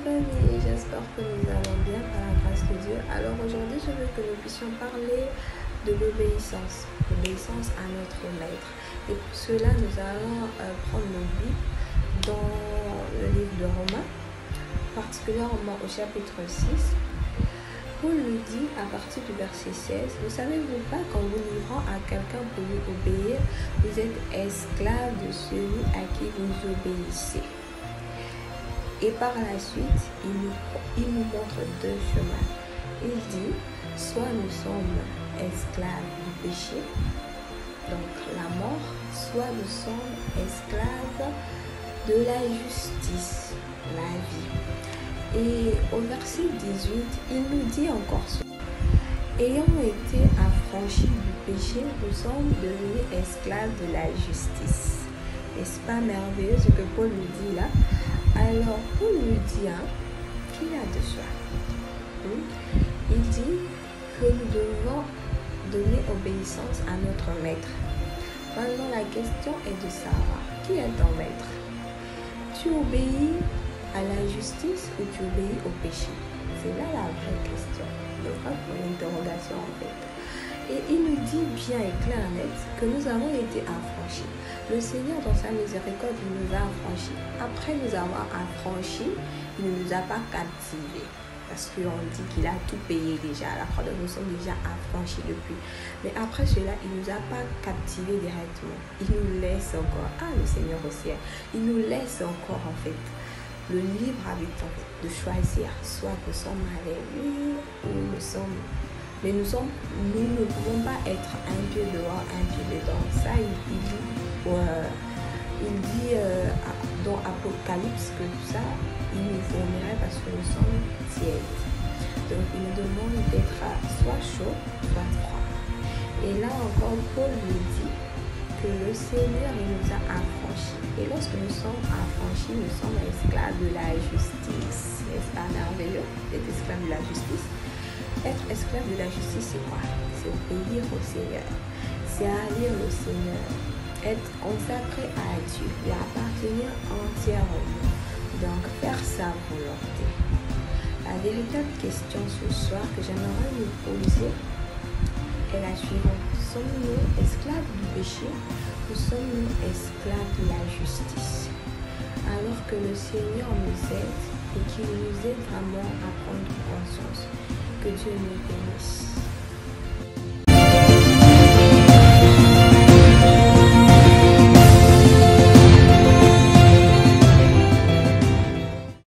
famille, j'espère que nous allons bien par la grâce de Dieu. Alors aujourd'hui, je veux que nous puissions parler de l'obéissance à notre Maître. Et pour cela, nous allons prendre nos Bibles dans le livre de Romains, particulièrement au chapitre 6. Paul nous dit à partir du verset 16, « Ne savez-vous pas qu'en vous livrant à quelqu'un pour lui obéir, vous êtes esclave de celui à qui vous obéissez ?» Et par la suite, il nous montre deux chemins. Il dit, soit nous sommes esclaves du péché, donc la mort, soit nous sommes esclaves de la justice, la vie. Et au verset 18, il nous dit encore cela. Ayant été affranchis du péché, nous sommes devenus esclaves de la justice. N'est-ce pas merveilleux ce que Paul nous dit là? Alors, Paul nous dit qu'il y a de cela. Il dit que nous devons donner obéissance à notre maître. Maintenant, la question est de savoir, qui est ton maître? Tu obéis à la justice ou tu obéis au péché? C'est là la vraie question, le vrai point d'interrogation en fait. Et il nous dit bien et clair et net que nous avons été affranchis. Le Seigneur, dans sa miséricorde, il nous a affranchis. Après nous avoir affranchis, il ne nous a pas captivés. Parce qu'on dit qu'il a tout payé déjà. La croix de nous sommes déjà affranchis depuis. Mais après cela, il ne nous a pas captivés directement. Il nous laisse encore. Le Seigneur au ciel. Il nous laisse encore en fait le libre arbitre de choisir. Soit nous sommes avec lui ou nous sommes... Mais nous ne pouvons pas être un pied dehors, un pied dedans. Ça, il dit dans Apocalypse que tout ça, il nous fournirait parce que nous sommes tièdes. Donc, il nous demande d'être soit chaud, soit froid. Et là encore, Paul nous dit que le Seigneur, il nous a affranchis. Et lorsque nous sommes affranchis, nous sommes esclaves de la justice. N'est-ce pas merveilleux d'être esclaves de la justice? Être esclave de la justice, c'est quoi? C'est obéir au Seigneur. C'est haïr le Seigneur. Être consacré à Dieu. Lui appartenir entièrement. Donc, faire sa volonté. La véritable question ce soir que j'aimerais nous poser est la suivante. Sommes-nous esclaves du péché ou sommes-nous esclaves de la justice? Alors que le Seigneur nous aide et qu'il nous aide vraiment à prendre conscience. Que Dieu nous bénisse.